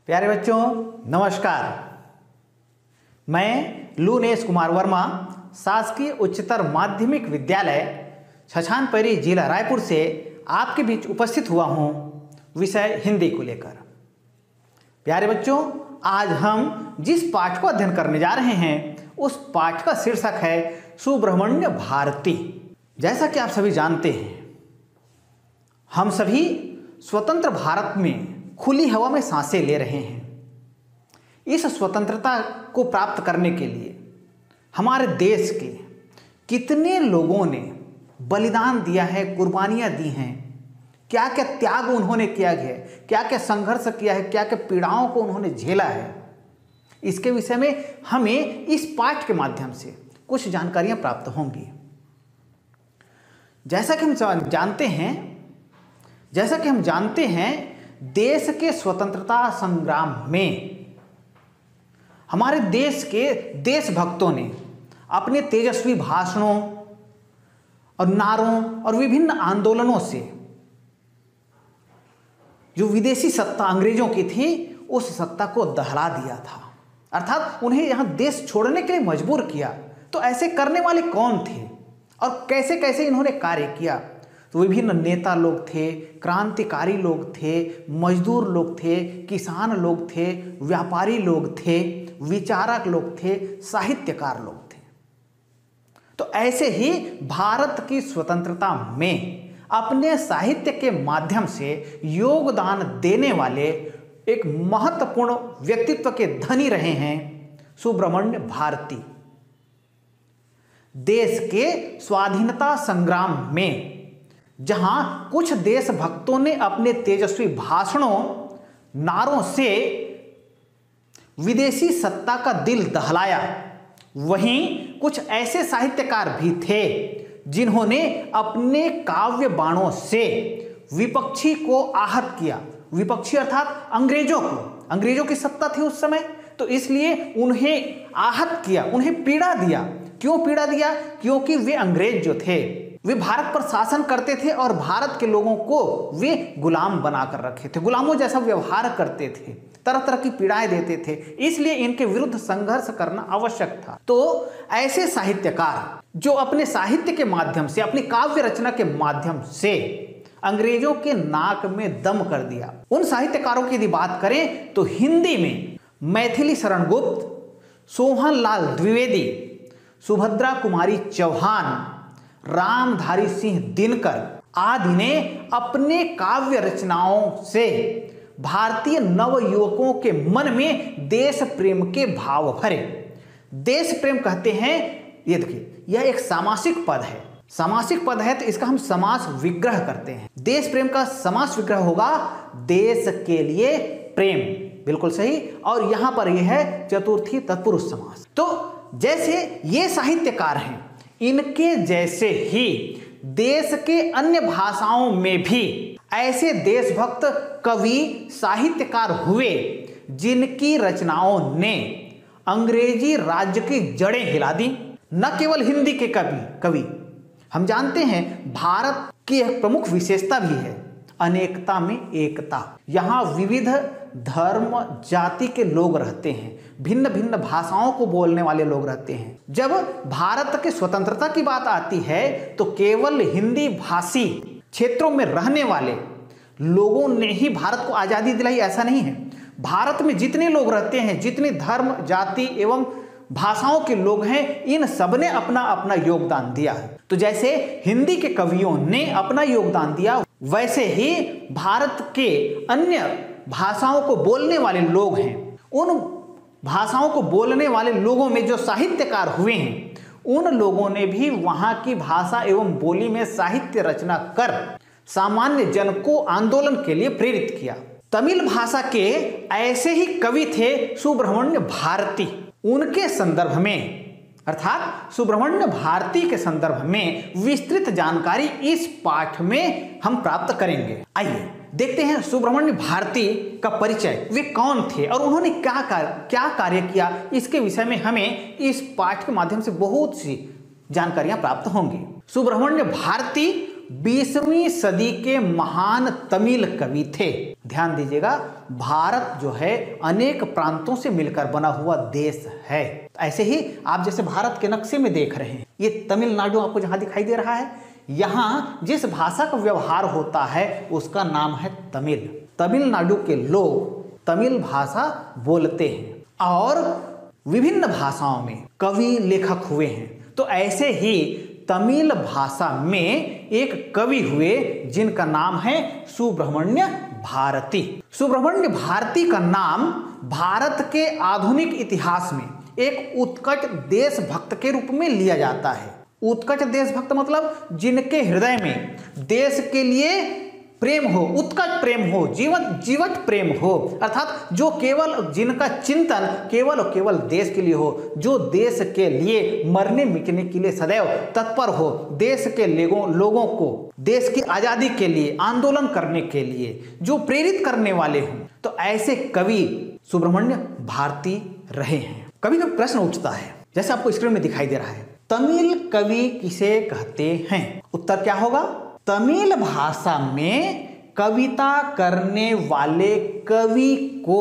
प्यारे बच्चों नमस्कार। मैं लूनेश कुमार वर्मा शासकीय उच्चतर माध्यमिक विद्यालय छछानपरी जिला रायपुर से आपके बीच उपस्थित हुआ हूँ विषय हिंदी को लेकर। प्यारे बच्चों, आज हम जिस पाठ को अध्ययन करने जा रहे हैं उस पाठ का शीर्षक है सुब्रह्मण्य भारती। जैसा कि आप सभी जानते हैं, हम सभी स्वतंत्र भारत में खुली हवा में सांसें ले रहे हैं। इस स्वतंत्रता को प्राप्त करने के लिए हमारे देश के कितने लोगों ने बलिदान दिया है, कुर्बानियां दी हैं, क्या क्या त्याग उन्होंने किया है, क्या क्या संघर्ष किया है, क्या क्या पीड़ाओं को उन्होंने झेला है। इसके विषय में हमें इस पाठ के माध्यम से कुछ जानकारियां प्राप्त होंगी। जैसा कि हम जानते हैं देश के स्वतंत्रता संग्राम में हमारे देश के देशभक्तों ने अपने तेजस्वी भाषणों और नारों और विभिन्न आंदोलनों से जो विदेशी सत्ता अंग्रेजों की थी उस सत्ता को दहला दिया था, अर्थात उन्हें यहां देश छोड़ने के लिए मजबूर किया। तो ऐसे करने वाले कौन थे और कैसे कैसे इन्होंने कार्य किया? तो विभिन्न नेता लोग थे, क्रांतिकारी लोग थे, मजदूर लोग थे, किसान लोग थे, व्यापारी लोग थे, विचारक लोग थे, साहित्यकार लोग थे। तो ऐसे ही भारत की स्वतंत्रता में अपने साहित्य के माध्यम से योगदान देने वाले एक महत्वपूर्ण व्यक्तित्व के धनी रहे हैं सुब्रह्मण्य भारती। देश के स्वाधीनता संग्राम में जहां कुछ देशभक्तों ने अपने तेजस्वी भाषणों, नारों से विदेशी सत्ता का दिल दहलाया, वहीं कुछ ऐसे साहित्यकार भी थे जिन्होंने अपने काव्य बाणों से विपक्षी को आहत किया। विपक्षी अर्थात अंग्रेजों की सत्ता थी उस समय, तो इसलिए उन्हें आहत किया, उन्हें पीड़ा दिया। क्यों पीड़ा दिया? क्योंकि वे अंग्रेज जो थे वे भारत पर शासन करते थे और भारत के लोगों को वे गुलाम बनाकर रखे थे, गुलामों जैसा व्यवहार करते थे, तरह तरह की पीड़ाएं देते थे। इसलिए इनके विरुद्ध संघर्ष करना आवश्यक था। तो ऐसे साहित्यकार जो अपने साहित्य के माध्यम से, अपनी काव्य रचना के माध्यम से अंग्रेजों के नाक में दम कर दिया, उन साहित्यकारों की यदि बात करें तो हिंदी में मैथिली शरण गुप्त, सोहन लाल द्विवेदी, सुभद्रा कुमारी चौहान, रामधारी सिंह दिनकर आदि ने अपने काव्य रचनाओं से भारतीय नवयुवकों के मन में देश प्रेम के भाव भरे। देश प्रेम कहते हैं, ये देखिए, यह एक सामासिक पद है, तो इसका हम समास विग्रह करते हैं। देश प्रेम का समास विग्रह होगा देश के लिए प्रेम, बिल्कुल सही। और यहां पर यह है चतुर्थी तत्पुरुष समास। तो जैसे ये साहित्यकार हैं, इनके जैसे ही देश के अन्य भाषाओं में भी ऐसे देशभक्त कवि, साहित्यकार हुए जिनकी रचनाओं ने अंग्रेजी राज्य की जड़ें हिला दी। न केवल हिंदी के कवि, हम जानते हैं भारत की एक प्रमुख विशेषता भी है अनेकता में एकता। यहाँ विविध धर्म जाति के लोग रहते हैं, भिन्न भिन्न भाषाओं को बोलने वाले लोग रहते हैं। जब भारत के स्वतंत्रता की बात आती है तो केवल हिंदी भाषी क्षेत्रों में रहने वाले लोगों ने ही भारत को आजादी दिलाई, ऐसा नहीं है। भारत में जितने लोग रहते हैं, जितने धर्म जाति एवं भाषाओं के लोग हैं, इन सब ने अपना अपना योगदान दिया है। तो जैसे हिंदी के कवियों ने अपना योगदान दिया, वैसे ही भारत के अन्य भाषाओं को बोलने वाले लोग हैं, उन भाषाओं को बोलने वाले लोगों में जो साहित्यकार हुए हैं, उन लोगों ने भी वहां की भाषा एवं बोली में साहित्य रचना कर सामान्य जन को आंदोलन के लिए प्रेरित किया। तमिल भाषा के ऐसे ही कवि थे सुब्रह्मण्य भारती। उनके संदर्भ में, अर्थात सुब्रह्मण्य भारती के संदर्भ में विस्तृत जानकारी इस पाठ में हम प्राप्त करेंगे। आइए देखते हैं सुब्रह्मण्य भारती का परिचय, वे कौन थे और उन्होंने क्या कार्य किया। इसके विषय में हमें इस पाठ के माध्यम से बहुत सी जानकारियां प्राप्त होंगी। सुब्रह्मण्य भारती 20वीं सदी के महान तमिल कवि थे। ध्यान दीजिएगा, भारत जो है अनेक प्रांतों से मिलकर बना हुआ देश है। ऐसे ही आप जैसे भारत के नक्शे में देख रहे हैं, ये तमिलनाडु आपको जहां दिखाई दे रहा है, यहां जिस भाषा का व्यवहार होता है उसका नाम है तमिल। तमिलनाडु के लोग तमिल भाषा बोलते हैं और विभिन्न भाषाओं में कवि लेखक हुए हैं। तो ऐसे ही तमिल भाषा में एक कवि हुए जिनका नाम है सुब्रमण्य भारती। सुब्रमण्य भारती का नाम भारत के आधुनिक इतिहास में एक उत्कट देशभक्त के रूप में लिया जाता है। उत्कट देशभक्त मतलब जिनके हृदय में देश के लिए प्रेम हो, उत्कट प्रेम हो, जीवत प्रेम हो, अर्थात जो केवल जिनका चिंतन केवल और केवल देश के लिए हो, जो देश के लिए मरने मिटने के लिए सदैव तत्पर हो, देश के लोगों को देश की आजादी के लिए आंदोलन करने के लिए जो प्रेरित करने वाले हों। तो ऐसे कवि सुब्रमण्य भारती रहे हैं। कभी कभी प्रश्न उठता है, जैसे आपको स्क्रीन में दिखाई दे रहा है, तमिल कवि किसे कहते हैं? उत्तर क्या होगा? तमिल भाषा में कविता करने वाले कवि को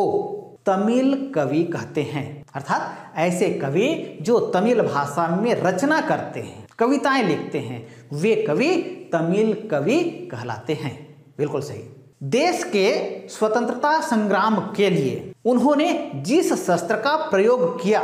तमिल कवि कहते हैं। अर्थात ऐसे कवि जो तमिल भाषा में रचना करते हैं, कविताएं लिखते हैं, वे कवि तमिल कवि कहलाते हैं। बिल्कुल सही। देश के स्वतंत्रता संग्राम के लिए उन्होंने जिस शस्त्र का प्रयोग किया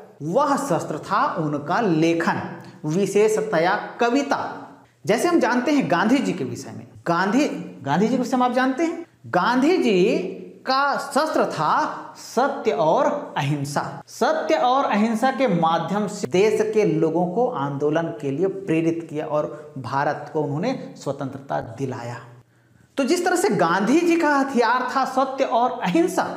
वह शस्त्र था उनका लेखन, विशेषतया कविता। जैसे हम जानते हैं गांधी जी के विषय में, गांधी जी के विषय में आप जानते हैं, गांधी जी का शस्त्र था सत्य और अहिंसा। सत्य और अहिंसा के माध्यम से देश के लोगों को आंदोलन के लिए प्रेरित किया और भारत को उन्होंने स्वतंत्रता दिलाया। तो जिस तरह से गांधी जी का हथियार था सत्य और अहिंसा,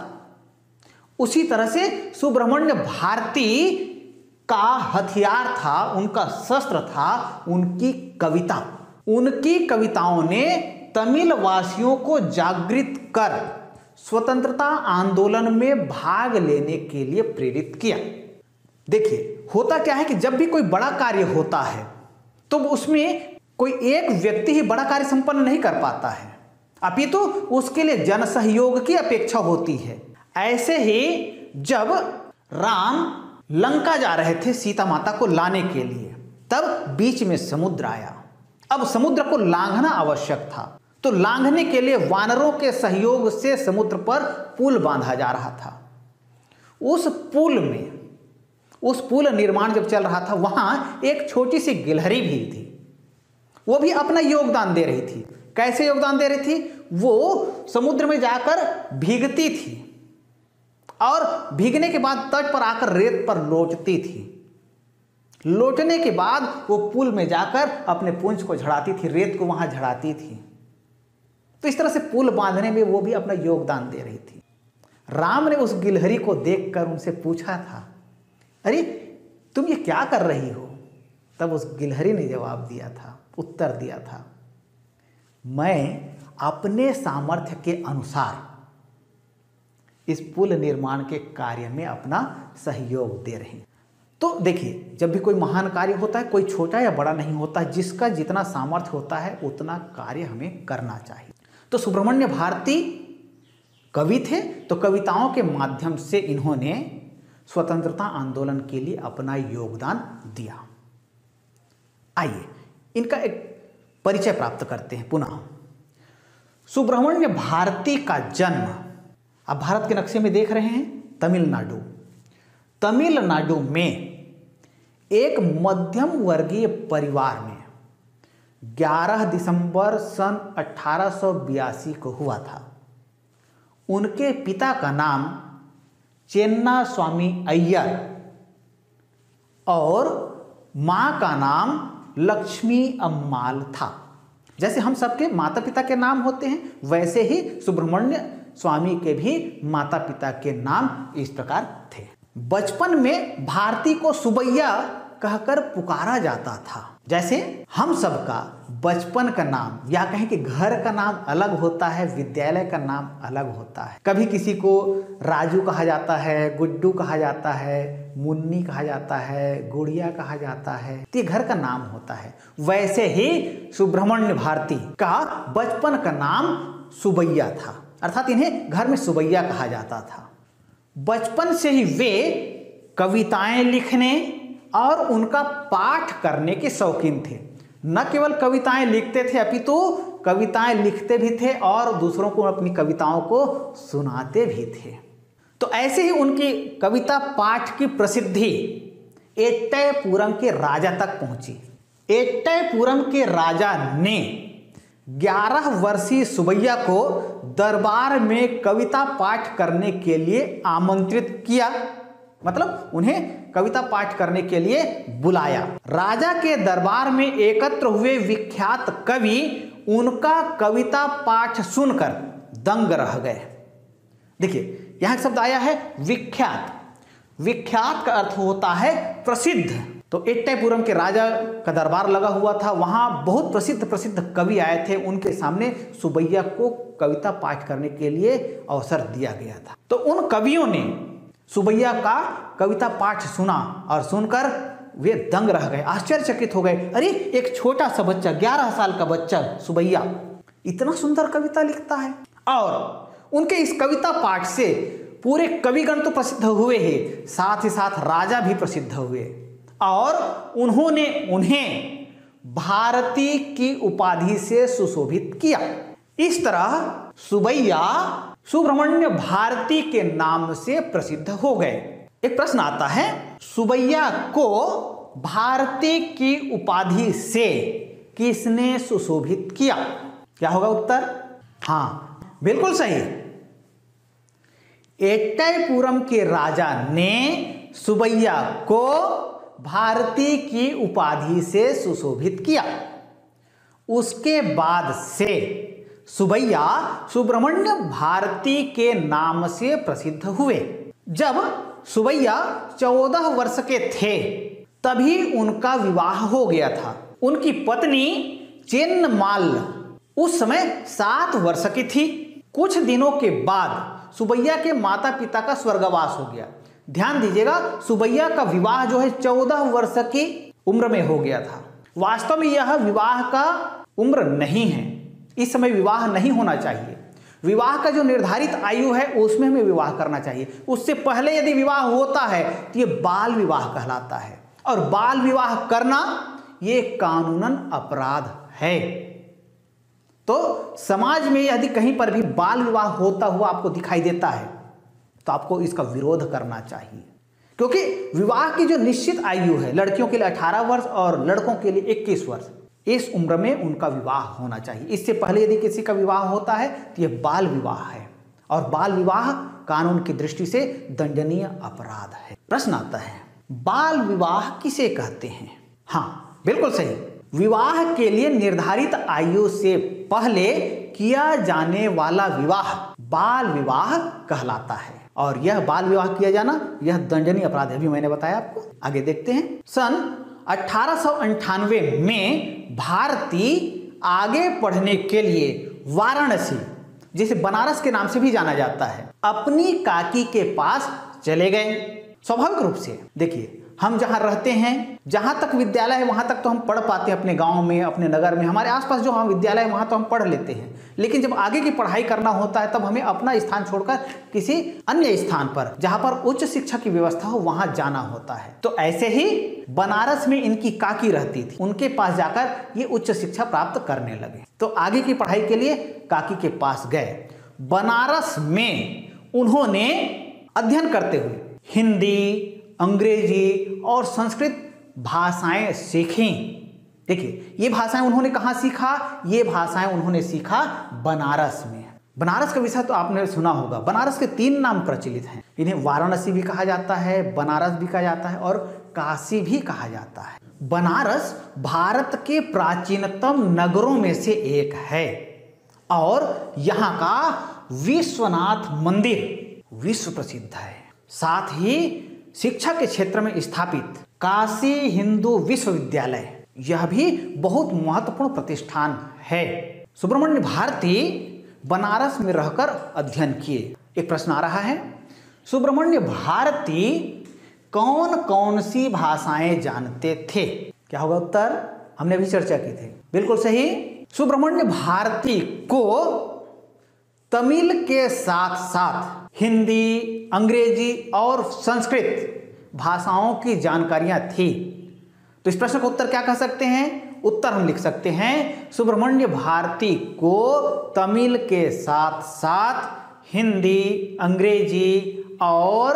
उसी तरह से सुब्रमण्य भारती का हथियार था, उनका शस्त्र था उनकी कविता। उनकी कविताओं ने तमिल वासियों को जागृत कर स्वतंत्रता आंदोलन में भाग लेने के लिए प्रेरित किया। देखिए, होता क्या है कि जब भी कोई बड़ा कार्य होता है तो उसमें कोई एक व्यक्ति ही बड़ा कार्य संपन्न नहीं कर पाता है, अपितु उसके लिए जन सहयोग की अपेक्षा होती है। ऐसे ही जब राम लंका जा रहे थे सीता माता को लाने के लिए, तब बीच में समुद्र आया। अब समुद्र को लांघना आवश्यक था, तो लांघने के लिए वानरों के सहयोग से समुद्र पर पुल बांधा जा रहा था। उस पुल निर्माण जब चल रहा था, वहां एक छोटी सी गिलहरी भी थी, वो भी अपना योगदान दे रही थी। कैसे योगदान दे रही थी? वो समुद्र में जाकर भीगती थी और भीगने के बाद तट पर आकर रेत पर लौटती थी। लौटने के बाद वो पुल में जाकर अपने पूंछ को झड़ाती थी, रेत को वहां झड़ाती थी। तो इस तरह से पुल बांधने में वो भी अपना योगदान दे रही थी। राम ने उस गिलहरी को देखकर उनसे पूछा था, अरे तुम ये क्या कर रही हो? तब उस गिलहरी ने जवाब दिया था, उत्तर दिया था, मैं अपने सामर्थ्य के अनुसार इस पुल निर्माण के कार्य में अपना सहयोग दे रहे हैं। तो देखिए, जब भी कोई महान कार्य होता है, कोई छोटा या बड़ा नहीं होता, जिसका जितना सामर्थ्य होता है उतना कार्य हमें करना चाहिए। तो सुब्रमण्य भारती कवि थे, तो कविताओं के माध्यम से इन्होंने स्वतंत्रता आंदोलन के लिए अपना योगदान दिया। आइए इनका एक परिचय प्राप्त करते हैं पुनः। सुब्रमण्य भारती का जन्म, आप भारत के नक्शे में देख रहे हैं, तमिलनाडु में एक मध्यम वर्गीय परिवार में 11 दिसंबर सन 1882 को हुआ था। उनके पिता का नाम चेन्ना स्वामी अय्यर और मां का नाम लक्ष्मी अम्माल था। जैसे हम सबके माता पिता के नाम होते हैं, वैसे ही सुब्रमण्य स्वामी के भी माता पिता के नाम इस प्रकार थे। बचपन में भारती को सुबैया कहकर पुकारा जाता था। जैसे हम सबका बचपन का नाम या कहें कि घर का नाम अलग होता है, विद्यालय का नाम अलग होता है। कभी किसी को राजू कहा जाता है, गुड्डू कहा जाता है, मुन्नी कहा जाता है, गुड़िया कहा जाता है, तो ये घर का नाम होता है। वैसे ही सुब्रमण्य भारती का बचपन का नाम सुबैया था। अर्थात इन्हें घर में सुबैया कहा जाता था। बचपन से ही वे कविताएं लिखने और उनका पाठ करने के शौकीन थे। न केवल कविताएं लिखते थे अपितु कविताएं लिखते भी थे और दूसरों को अपनी कविताओं को सुनाते भी थे। तो ऐसे ही उनकी कविता पाठ की प्रसिद्धि एट्टयपुरम के राजा तक पहुंची। एट्टयपुरम के राजा ने 11 वर्षीय सुबैया को दरबार में कविता पाठ करने के लिए आमंत्रित किया, मतलब उन्हें कविता पाठ करने के लिए बुलाया। राजा के दरबार में एकत्र हुए विख्यात कवि उनका कविता पाठ सुनकर दंग रह गए। देखिए यहां शब्द आया है विख्यात। विख्यात का अर्थ होता है प्रसिद्ध। तो एट्टयपुरम के राजा का दरबार लगा हुआ था, वहां बहुत प्रसिद्ध कवि आए थे। उनके सामने सुबैया को कविता पाठ करने के लिए अवसर दिया गया था। तो उन कवियों ने सुबैया का कविता पाठ सुना और सुनकर वे दंग रह गए, आश्चर्यचकित हो गए। अरे एक छोटा सा बच्चा, 11 साल का बच्चा सुबैया इतना सुंदर कविता लिखता है। और उनके इस कविता पाठ से पूरे कविगण तो प्रसिद्ध हुए ही, साथ ही साथ राजा भी प्रसिद्ध हुए और उन्होंने उन्हें भारती की उपाधि से सुशोभित किया। इस तरह सुबैया सुब्रमण्य भारती के नाम से प्रसिद्ध हो गए। एक प्रश्न आता है, सुबैया को भारती की उपाधि से किसने सुशोभित किया? क्या होगा उत्तर? हाँ बिल्कुल सही, एट्टयपुरम के राजा ने सुबैया को भारती की उपाधि से सुशोभित किया। उसके बाद से सुबैया सुब्रमण्य भारती के नाम से प्रसिद्ध हुए। जब सुबैया 14 वर्ष के थे तभी उनका विवाह हो गया था। उनकी पत्नी चेन्नमाल उस समय 7 वर्ष की थी। कुछ दिनों के बाद सुबैया के माता पिता का स्वर्गवास हो गया। ध्यान दीजिएगा, सुबैया का विवाह जो है 14 वर्ष की उम्र में हो गया था। वास्तव में यह विवाह का उम्र नहीं है, इस समय विवाह नहीं होना चाहिए। विवाह का जो निर्धारित आयु है उसमें हमें विवाह करना चाहिए। उससे पहले यदि विवाह होता है तो यह बाल विवाह कहलाता है और बाल विवाह करना यह कानूनन अपराध है। तो समाज में यदि कहीं पर भी बाल विवाह होता हुआ आपको दिखाई देता है तो आपको इसका विरोध करना चाहिए, क्योंकि विवाह की जो निश्चित आयु है, लड़कियों के लिए 18 वर्ष और लड़कों के लिए 21 वर्ष, इस उम्र में उनका विवाह होना चाहिए। इससे पहले यदि किसी का विवाह होता है तो यह बाल विवाह है और बाल विवाह कानून की दृष्टि से दंडनीय अपराध है। प्रश्न आता है, बाल विवाह किसे कहते हैं? हाँ बिल्कुल सही, विवाह के लिए निर्धारित आयु से पहले किया जाने वाला विवाह बाल विवाह कहलाता है और यह बाल विवाह किया जाना यह दंडनीय अपराध है। अभी मैंने बताया आपको। आगे देखते हैं। सन 1898 में भारती आगे पढ़ने के लिए वाराणसी, जिसे बनारस के नाम से भी जाना जाता है, अपनी काकी के पास चले गए। स्वाभाविक रूप से देखिए, हम जहां रहते हैं, जहां तक विद्यालय है वहां तक तो हम पढ़ पाते हैं, अपने गांव में, अपने नगर में, हमारे आसपास जो हम विद्यालय है वहां तो हम पढ़ लेते हैं। लेकिन जब आगे की पढ़ाई करना होता है तब हमें अपना स्थान छोड़कर किसी अन्य स्थान पर जहां पर उच्च शिक्षा की व्यवस्था हो वहां जाना होता है। तो ऐसे ही बनारस में इनकी काकी रहती थी, उनके पास जाकर ये उच्च शिक्षा प्राप्त करने लगे। तो आगे की पढ़ाई के लिए काकी के पास गए। बनारस में उन्होंने अध्ययन करते हुए हिंदी, अंग्रेजी और संस्कृत भाषाएं सीखी। देखिए, ये भाषाएं उन्होंने कहाँ सीखा? ये भाषाएं उन्होंने सीखा बनारस में। बनारस का विषय तो आपने सुना होगा। बनारस के 3 नाम प्रचलित हैं। इन्हें वाराणसी भी कहा जाता है, बनारस भी कहा जाता है और काशी भी कहा जाता है। बनारस भारत के प्राचीनतम नगरों में से एक है और यहाँ का विश्वनाथ मंदिर विश्व प्रसिद्ध है। साथ ही शिक्षा के क्षेत्र में स्थापित काशी हिंदू विश्वविद्यालय, यह भी बहुत महत्वपूर्ण प्रतिष्ठान है। सुब्रमण्य भारती बनारस में रहकर अध्ययन किए। एक प्रश्न आ रहा है, सुब्रमण्य भारती कौन कौन सी भाषाएं जानते थे? क्या होगा उत्तर? हमने भी चर्चा की थी। बिल्कुल सही, सुब्रमण्य भारती को तमिल के साथ साथ हिंदी, अंग्रेजी और संस्कृत भाषाओं की जानकारियां थी। तो इस प्रश्न का उत्तर क्या कह सकते हैं? उत्तर हम लिख सकते हैं सुब्रमण्य भारती को तमिल के साथ साथ हिंदी, अंग्रेजी और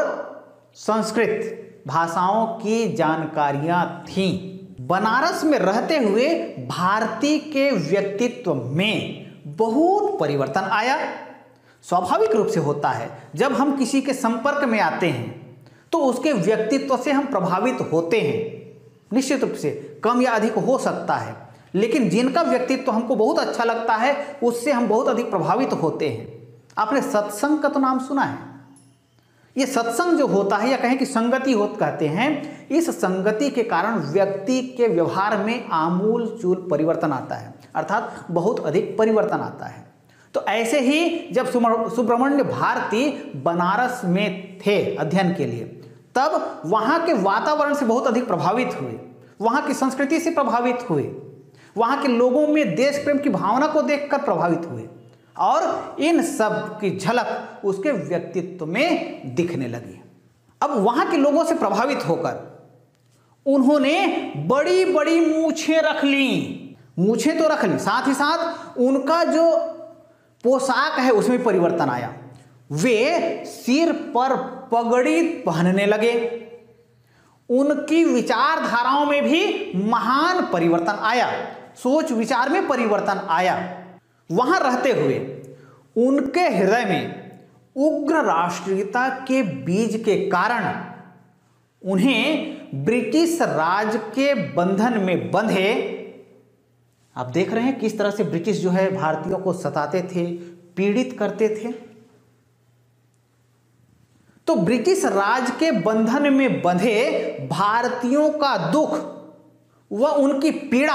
संस्कृत भाषाओं की जानकारियां थीं। बनारस में रहते हुए भारती के व्यक्तित्व में बहुत परिवर्तन आया। स्वाभाविक रूप से होता है, जब हम किसी के संपर्क में आते हैं तो उसके व्यक्तित्व से हम प्रभावित होते हैं। निश्चित रूप से कम या अधिक हो सकता है, लेकिन जिनका व्यक्तित्व हमको बहुत अच्छा लगता है उससे हम बहुत अधिक प्रभावित होते हैं। आपने सत्संग का तो नाम सुना है। ये सत्संग जो होता है, या कहें कि संगति होत कहते हैं, इस संगति के कारण व्यक्ति के व्यवहार में आमूल चूल परिवर्तन आता है, अर्थात बहुत अधिक परिवर्तन आता है। तो ऐसे ही जब सुब्रमण्य भारती बनारस में थे अध्ययन के लिए, तब वहाँ के वातावरण से बहुत अधिक प्रभावित हुए, वहाँ की संस्कृति से प्रभावित हुए, वहाँ के लोगों में देश प्रेम की भावना को देखकर प्रभावित हुए, और इन सब की झलक उसके व्यक्तित्व में दिखने लगी। अब वहाँ के लोगों से प्रभावित होकर उन्होंने बड़ी बड़ी मूछें रख ली। मूछें तो रख ली, साथ ही साथ उनका जो पोशाक है उसमें परिवर्तन आया। वे सिर पर पगड़ी पहनने लगे। उनकी विचारधाराओं में भी महान परिवर्तन आया, सोच विचार में परिवर्तन आया। वहां रहते हुए उनके हृदय में उग्र राष्ट्रीयता के बीज के कारण उन्हें ब्रिटिश राज के बंधन में बंधे। आप देख रहे हैं किस तरह से ब्रिटिश जो है भारतीयों को सताते थे, पीड़ित करते थे। तो ब्रिटिश राज के बंधन में बंधे भारतीयों का दुख व उनकी पीड़ा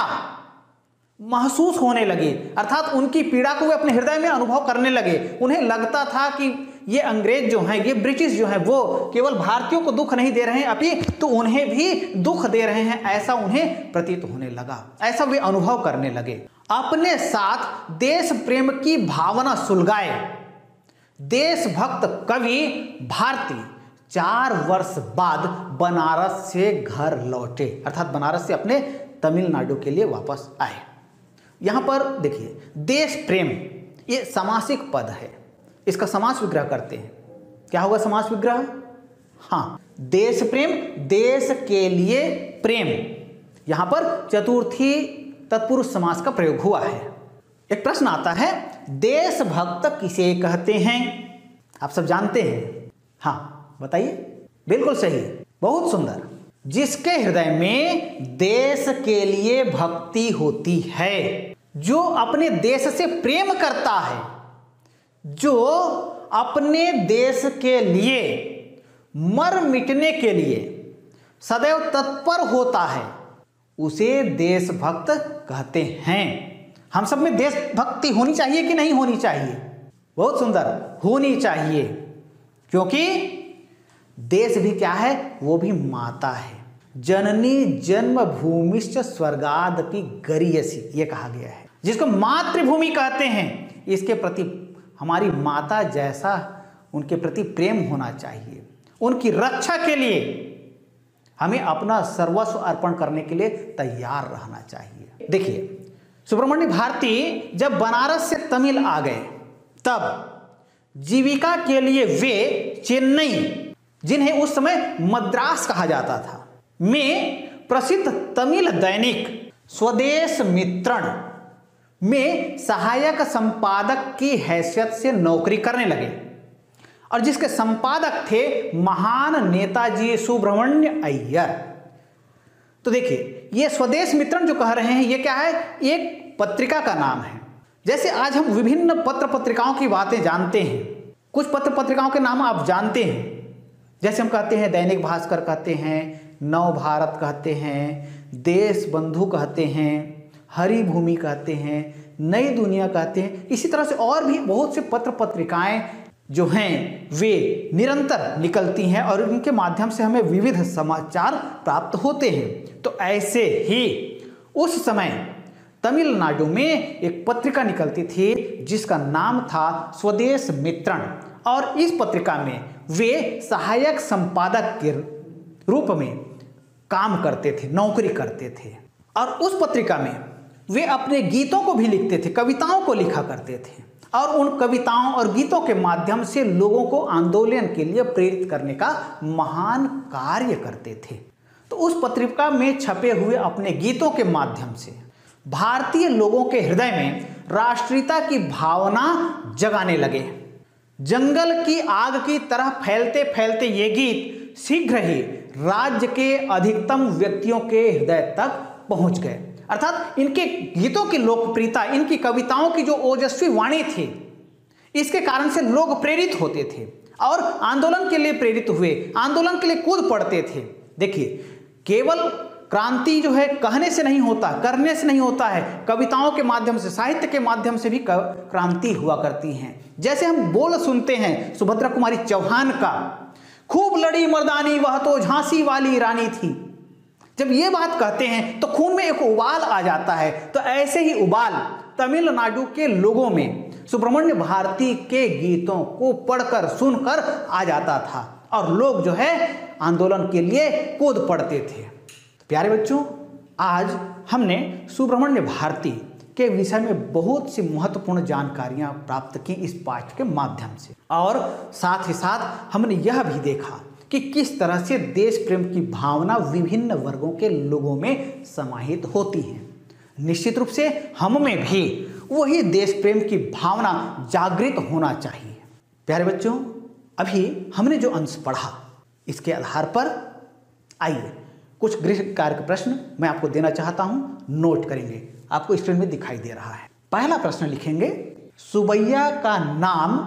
महसूस होने लगे, अर्थात उनकी पीड़ा को वे अपने हृदय में अनुभव करने लगे। उन्हें लगता था कि ये अंग्रेज जो हैं, ये ब्रिटिश जो हैं, वो केवल भारतीयों को दुख नहीं दे रहे हैं, अपितु उन्हें भी दुख दे रहे हैं, ऐसा उन्हें प्रतीत होने लगा, ऐसा वे अनुभव करने लगे। अपने साथ देश प्रेम की भावना सुलगाए देशभक्त कवि भारती 4 वर्ष बाद बनारस से घर लौटे, अर्थात बनारस से अपने तमिलनाडु के लिए वापस आए। यहां पर देखिए, देश प्रेम ये समासिक पद है, इसका समास विग्रह करते हैं। क्या होगा समास विग्रह? हाँ, देश प्रेम, देश के लिए प्रेम। यहां पर चतुर्थी तत्पुरुष समास का प्रयोग हुआ है। एक प्रश्न आता है, देशभक्त किसे कहते हैं? आप सब जानते हैं। हाँ बताइए। बिल्कुल सही, बहुत सुंदर। जिसके हृदय में देश के लिए भक्ति होती है, जो अपने देश से प्रेम करता है, जो अपने देश के लिए मर मिटने के लिए सदैव तत्पर होता है, उसे देशभक्त कहते हैं। हम सब में देशभक्ति होनी चाहिए कि नहीं होनी चाहिए? बहुत सुंदर, होनी चाहिए, क्योंकि देश भी क्या है? वो भी माता है। जननी जन्मभूमिश्च स्वर्गादपि गरीयसी, ये कहा गया है। जिसको मातृभूमि कहते हैं, इसके प्रति हमारी माता जैसा उनके प्रति प्रेम होना चाहिए। उनकी रक्षा के लिए हमें अपना सर्वस्व अर्पण करने के लिए तैयार रहना चाहिए। देखिए, सुब्रमण्य भारती जब बनारस से तमिल आ गए, तब जीविका के लिए वे चेन्नई, जिन्हें उस समय मद्रास कहा जाता था, में प्रसिद्ध तमिल दैनिक स्वदेश मित्रण में सहायक संपादक की हैसियत से नौकरी करने लगे, और जिसके संपादक थे महान नेताजी सुब्रमण्य अय्यर। तो देखिए, ये स्वदेश मित्रण जो कह रहे हैं, ये क्या है? एक पत्रिका का नाम है। जैसे आज हम विभिन्न पत्र पत्रिकाओं की बातें जानते हैं, कुछ पत्र पत्रिकाओं के नाम आप जानते हैं। जैसे हम कहते हैं दैनिक भास्कर कहते हैं, नव भारत कहते हैं, देश बंधु कहते हैं, हरी भूमि कहते हैं, नई दुनिया कहते हैं। इसी तरह से और भी बहुत से पत्र पत्रिकाएं जो हैं वे निरंतर निकलती हैं, और उनके माध्यम से हमें विविध समाचार प्राप्त होते हैं। तो ऐसे ही उस समय तमिलनाडु में एक पत्रिका निकलती थी जिसका नाम था स्वदेश मित्रण, और इस पत्रिका में वे सहायक संपादक के रूप में काम करते थे, नौकरी करते थे। और उस पत्रिका में वे अपने गीतों को भी लिखते थे, कविताओं को लिखा करते थे, और उन कविताओं और गीतों के माध्यम से लोगों को आंदोलन के लिए प्रेरित करने का महान कार्य करते थे। तो उस पत्रिका में छपे हुए अपने गीतों के माध्यम से भारतीय लोगों के हृदय में राष्ट्रीयता की भावना जगाने लगे। जंगल की आग की तरह फैलते फैलते ये गीत शीघ्र ही राज्य के अधिकतम व्यक्तियों के हृदय तक पहुंच गए। अर्थात इनके गीतों की लोकप्रियता, इनकी कविताओं की जो ओजस्वी वाणी थी, इसके कारण से लोग प्रेरित होते थे और आंदोलन के लिए प्रेरित हुए, आंदोलन के लिए कूद पड़ते थे। देखिए, केवल क्रांति जो है कहने से नहीं होता, करने से नहीं होता है, कविताओं के माध्यम से, साहित्य के माध्यम से भी क्रांति हुआ करती हैं। जैसे हम बोल सुनते हैं सुभद्रा कुमारी चौहान का, खूब लड़ी मर्दानी वह तो झांसी वाली रानी थी। जब ये बात कहते हैं तो खून में एक उबाल आ जाता है। तो ऐसे ही उबाल तमिलनाडु के लोगों में सुब्रमण्य भारती के गीतों को पढ़कर सुनकर आ जाता था और लोग जो है आंदोलन के लिए कूद पड़ते थे। प्यारे बच्चों, आज हमने सुब्रमण्य भारती के विषय में बहुत सी महत्वपूर्ण जानकारियां प्राप्त की इस पाठ के माध्यम से, और साथ ही साथ हमने यह भी देखा कि किस तरह से देश प्रेम की भावना विभिन्न वर्गों के लोगों में समाहित होती है। निश्चित रूप से हम में भी वही देश प्रेम की भावना जागृत होना चाहिए। प्यारे बच्चों, अभी हमने जो अंश पढ़ा, इसके आधार पर आइए कुछ गृह कार्य प्रश्न मैं आपको देना चाहता हूं, नोट करेंगे। आपको स्क्रीन में दिखाई दे रहा है। पहला प्रश्न लिखेंगे, सुबैया का नाम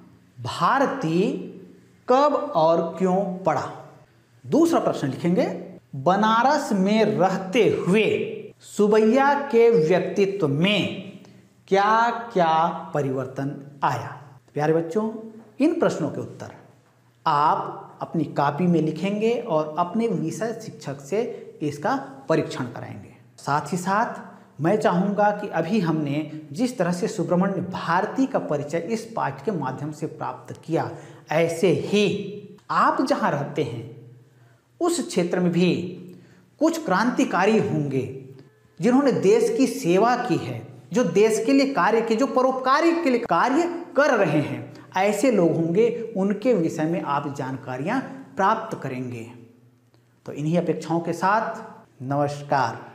भारती कब और क्यों पड़ा। दूसरा प्रश्न लिखेंगे, बनारस में रहते हुए सुबैया के व्यक्तित्व में क्या क्या परिवर्तन आया। प्यारे बच्चों, इन प्रश्नों के उत्तर आप अपनी कॉपी में लिखेंगे और अपने विषय शिक्षक से इसका परीक्षण कराएंगे। साथ ही साथ मैं चाहूँगा कि अभी हमने जिस तरह से सुब्रमण्य भारती का परिचय इस पाठ के माध्यम से प्राप्त किया, ऐसे ही आप जहाँ रहते हैं उस क्षेत्र में भी कुछ क्रांतिकारी होंगे जिन्होंने देश की सेवा की है, जो देश के लिए कार्य किए, जो परोपकारी के लिए कार्य कर रहे हैं। ऐसे लोग होंगे, उनके विषय में आप जानकारियाँ प्राप्त करेंगे। तो इन्हीं अपेक्षाओं के साथ नमस्कार।